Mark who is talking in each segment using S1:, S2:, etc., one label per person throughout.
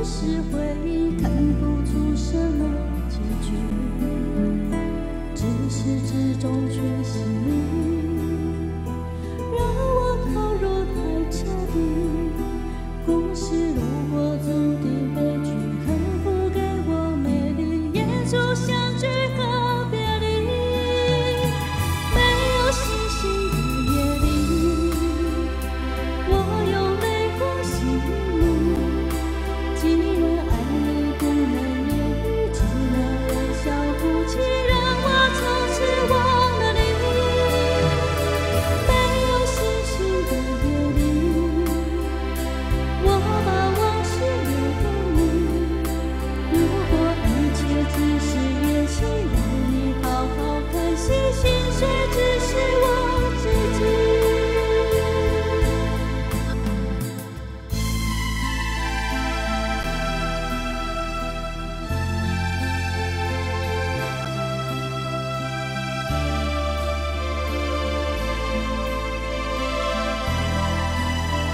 S1: 是回忆，看不出什么结局，自始至终却是你，让我投入太彻底。故事如果注定悲剧，何不给我美丽演出相聚和别离？没有星星的夜里，我用泪光醒你。既然爱你不能言语，只能微笑哭泣，让我从此忘了你。没有星星的夜里，我把往事留给你。如果一切只是演戏，让你好好看戏，心碎只是我自己。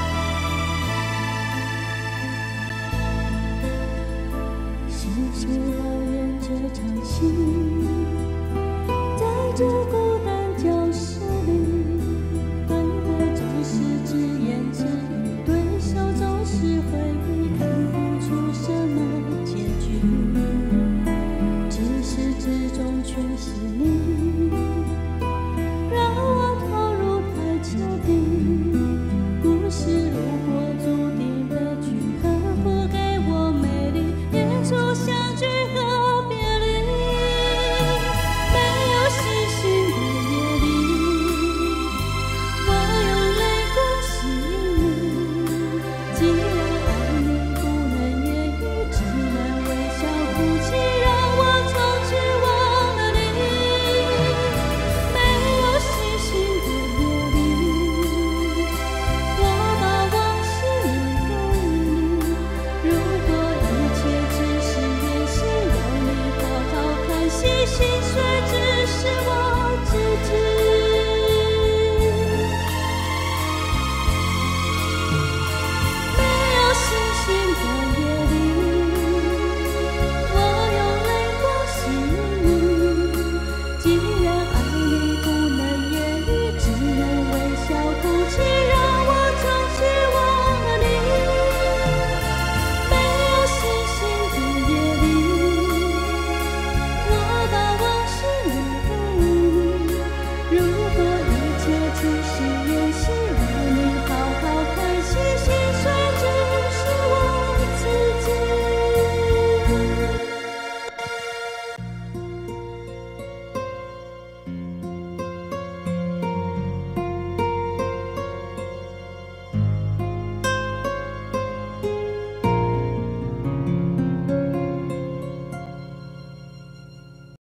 S1: 是谁